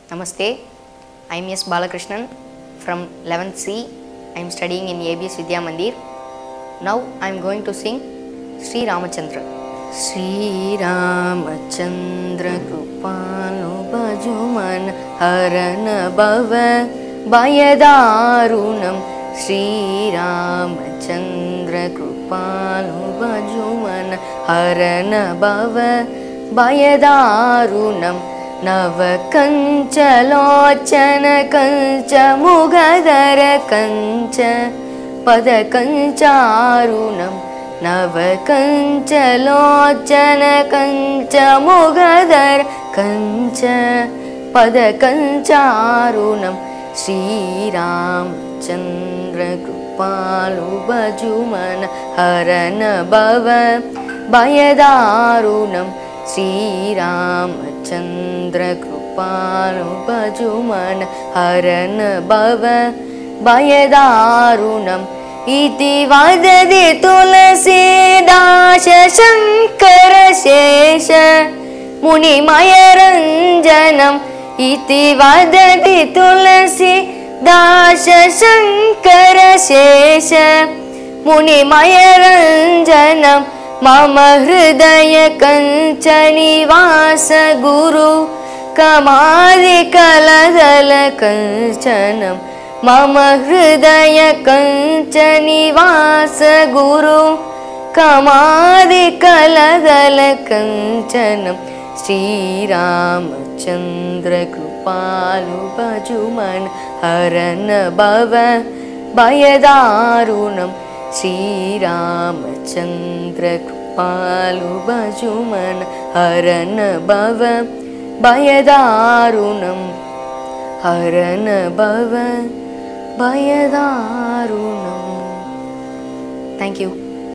Namaste. I am S. Balakrishnan from 11th C. I am studying in ABS Vidya Mandir. Now I am going to sing Sri Ramachandra. Sri Ramachandra Krupanu Bhajuman Harana Bhava Bayadarunam. Sri Ramachandra Krupanu Bhajuman Harana Bhava Bayadarunam. नवकञ्चलोचन कञ्च मुगधर कञ्च पदकञ्चारुणं नवकञ्चलोचन कञ्च मुगधर कञ्च पदकञ्चारुणं Shri Ramachandra कृपालु भजुमन हरन भव भयदारुणं श्रीरामचन्द्र कृपालु भजुमन हरन भव भयदारुणम् इति वदति तुलसीदास शङ्कर शेष मुनिमयरञ्जनम् इति वदति तुलसीदास शङ्कर शेष मुनिमयरञ्जनम् मम हृदय कञ्चनिवास गुरु कमादिकलदल कञ्चनं मम हृदय कञ्चनिवास गुरु कमादिकलदल कञ्चनं श्रीरामचन्द्र कृपालु भजुमन हरन भव भयदारुणं श्रीरामचन्द्र कृपालु भजुमन हरन भव भयदारुणं हरन भव भयदारुणम्. Thank you.